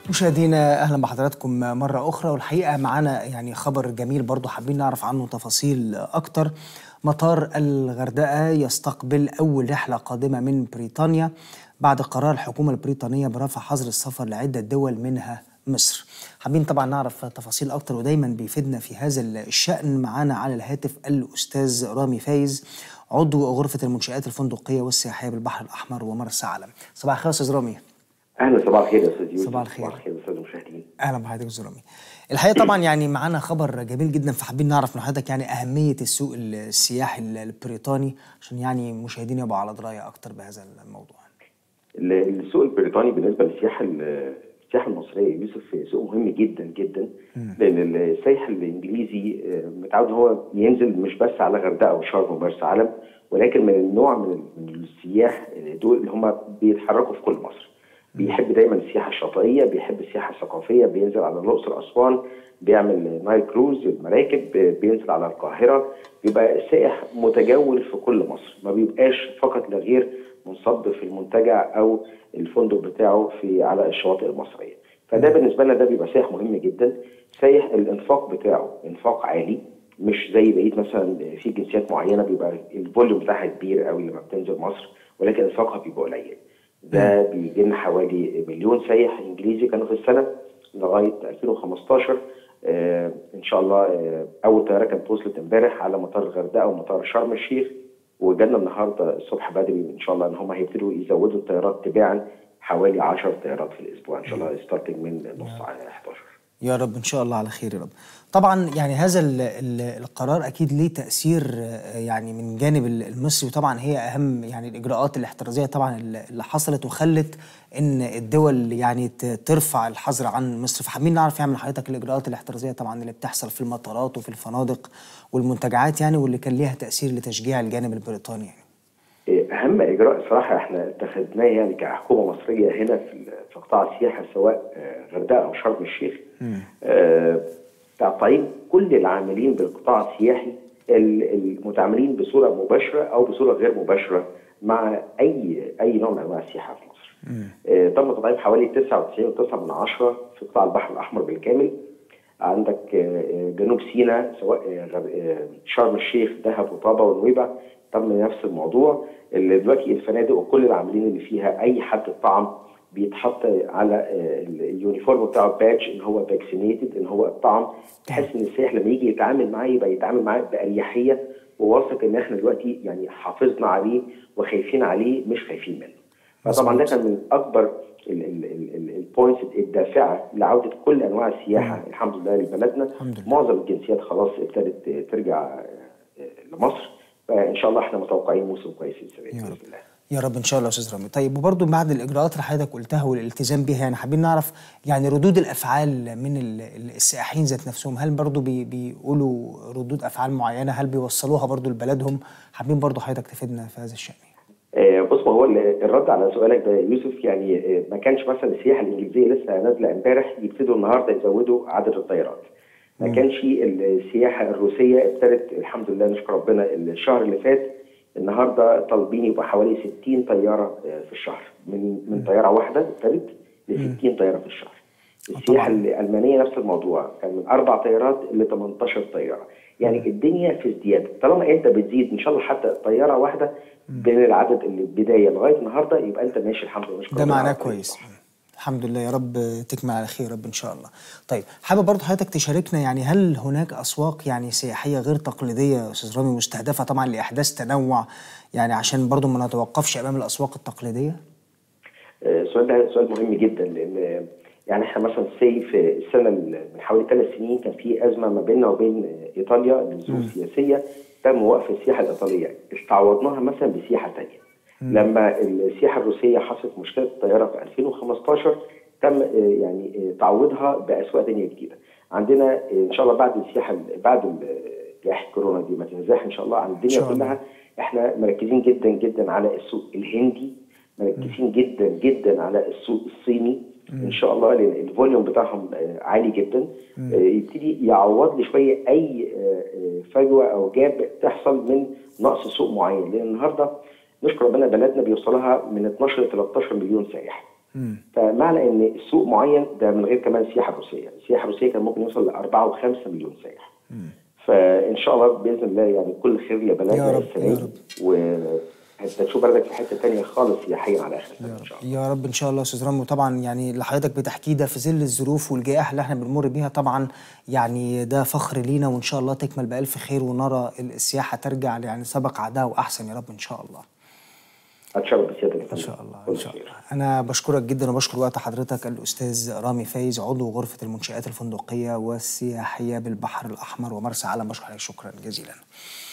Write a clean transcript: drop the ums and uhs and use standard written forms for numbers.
مشاهدينا اهلا بحضراتكم مره اخرى، والحقيقه معانا يعني خبر جميل برضو حابين نعرف عنه تفاصيل اكتر. مطار الغردقه يستقبل اول رحله قادمه من بريطانيا بعد قرار الحكومه البريطانيه برفع حظر السفر لعده دول منها مصر. حابين طبعا نعرف تفاصيل اكتر، ودايما بيفيدنا في هذا الشأن معانا على الهاتف الاستاذ رامي فايز، عضو غرفه المنشآت الفندقيه والسياحيه بالبحر الاحمر ومرسى علم. صباح الخير استاذ رامي. اهلا، صباح الخير يا استاذ يوسف. صباح الخير. صباح الخير استاذ المشاهدين. اهلا بحضرتك يا استاذ رامي. الحقيقه طبعا يعني معانا خبر جميل جدا، فحابين نعرف من حضرتك يعني اهميه السوق السياحي البريطاني عشان يعني المشاهدين يبقوا على درايه اكتر بهذا الموضوع. السوق البريطاني بالنسبه للسياحه المصريه يوسف سوق مهم جدا جدا، لان السائح الانجليزي متعود هو ينزل مش بس على غردقه وشرم ومرسى علم، ولكن من النوع من السياح دول اللي هم بيتحركوا في كل مصر. بيحب دايما السياحه الشاطئيه، بيحب السياحه الثقافيه، بينزل على الاقصر اسوان، بيعمل نايل كروز المراكب، بينزل على القاهره. بيبقى السائح متجول في كل مصر، ما بيبقاش فقط لا غير منصب في المنتجع او الفندق بتاعه على الشواطئ المصريه. فده بالنسبه لنا ده بيبقى سائح مهم جدا. سائح الانفاق بتاعه انفاق عالي، مش زي بقيه مثلا في جنسيات معينه بيبقى الفوليوم بتاعها كبير قوي لما بتنزل مصر، ولكن انفاقها بيبقى قليل. ده بيجي لنا حوالي مليون سايح انجليزي كانوا في السنه لغايه 2015. ان شاء الله اول طياره كانت وصلت امبارح على مطار الغردقه ومطار شرم الشيخ، وجالنا النهارده الصبح بدري ان شاء الله ان هم هيبتدوا يزودوا الطيارات تباعا حوالي 10 طيارات في الاسبوع ان شاء الله، ستارتنج من نص 11. يا رب ان شاء الله على خير يا رب. طبعا يعني هذا القرار اكيد ليه تاثير يعني من جانب المصري، وطبعا هي اهم يعني الاجراءات الاحترازيه طبعا اللي حصلت وخلت ان الدول يعني ترفع الحظر عن مصر. فحابين نعرف يعني من حضرتك الاجراءات الاحترازيه طبعا اللي بتحصل في المطارات وفي الفنادق والمنتجعات يعني، واللي كان ليها تاثير لتشجيع الجانب البريطاني يعني. اهم اجراء صراحه احنا اتخذناه يعني كحكومه مصريه هنا في قطاع السياحه سواء غردقه او شرم الشيخ، تعطيل كل العاملين بالقطاع السياحي المتعاملين بصوره مباشره او بصوره غير مباشره مع اي نوع من انواع السياحه في مصر. تم تطعيم حوالي 99.9 في قطاع البحر الاحمر بالكامل. عندك جنوب سيناء سواء شرم الشيخ دهب وطابه ونويبع تم نفس الموضوع. اللي دلوقتي الفنادق وكل العاملين اللي فيها اي حد اتطعم بيتحط على اليونيفورم بتاعه بادج ان هو فاكسينيتد، ان هو اتطعم، تحس ان السائح لما يجي يتعامل معاه يبقى يتعامل معاه باريحيه وواثق ان احنا دلوقتي يعني حافظنا عليه وخايفين عليه مش خايفين منه. فطبعا ده كان من اكبر البوينتس الدافعه لعوده كل انواع السياحه الحمد لله لبلدنا. معظم الجنسيات خلاص ابتدت ترجع لمصر، فان شاء الله احنا متوقعين موسم كويس السنه دي باذن الله. يا رب ان شاء الله يا استاذ رامي. طيب وبرضه بعد الاجراءات اللي حضرتك قلتها والالتزام بها يعني حابين نعرف يعني ردود الافعال من السائحين ذات نفسهم، هل برضه بيقولوا ردود افعال معينه، هل بيوصلوها برضه لبلدهم؟ حابين برضه حضرتك تفيدنا في هذا الشان. بص، ما هو الرد على سؤالك ده يوسف يعني ما كانش مثلا السياحه الانجليزيه لسه نازله امبارح يبتدوا النهارده يزودوا عدد الطيارات. ما كانش السياحه الروسيه ابتدت الحمد لله نشكر ربنا الشهر اللي فات. النهارده طالبين يبقى حوالي 60 طياره في الشهر، من طياره واحده ابتدت ل 60 طياره في الشهر. السياحه الالمانيه نفس الموضوع، كان من 4 طيارات ل 18 طياره. يعني الدنيا في ازدياد، طالما انت بتزيد ان شاء الله حتى طياره واحده بين العدد اللي بدايه لغايه النهارده يبقى انت ماشي الحمد لله نشكر ده معناه كويس. الحمد لله، يا رب تكمل على خير يا رب ان شاء الله. طيب حابب برضه حضرتك تشاركنا يعني هل هناك اسواق يعني سياحيه غير تقليديه يا استاذ رامي مستهدفه طبعا لاحداث تنوع يعني عشان برضه ما نتوقفش امام الاسواق التقليديه؟ السؤال ده سؤال مهم جدا، لان يعني احنا مثلا في السنه من حوالي 3 سنين كان في ازمه ما بيننا وبين ايطاليا لظروف سياسيه، تم وقف السياحه الايطاليه، استعوضناها مثلا بسياحه ثانيه. لما السياحه الروسيه حصلت مشكله الطياره في 2015 تم يعني تعويضها باسواق ثانيه جديده. عندنا ان شاء الله بعد السياحه بعد جائحه كورونا دي ما تنزاح ان شاء الله عن الدنيا كلها، احنا مركزين جدا جدا على السوق الهندي، مركزين جدا جدا على السوق الصيني ان شاء الله، لان الفوليوم بتاعهم عالي جدا. يبتدي يعوض لي شويه اي فجوه او جاب تحصل من نقص سوق معين، لان النهارده نشكر ربنا بلدنا بيوصلها من 12 ل 13 مليون سائح. فمعنى ان السوق معين ده من غير كمان السياحه الروسيه، السياحه الروسيه كان ممكن يوصل ل 4 و5 مليون سائح. فان شاء الله باذن الله يعني كل خير لبلدنا السنه دي، وهتشوف بلدك في حته ثانيه خالص سياحيا على اخر السنه ان شاء الله. يا رب ان شاء الله يا استاذ رامي. وطبعا يعني اللي حضرتك بتحكيه ده في ظل الظروف والجائحه اللي احنا بنمر بيها، طبعا يعني ده فخر لينا، وان شاء الله تكمل بالف خير ونرى السياحه ترجع يعني سبق عهدها واحسن يا رب ان شاء الله. اتشرف بسيادتك ان شاء الله ان شاء الله. انا بشكرك جدا وبشكر وقت حضرتك الاستاذ رامي فايز، عضو غرفه المنشآت الفندقيه والسياحيه بالبحر الاحمر ومرسى علم. بشكر عليك شكرا جزيلا.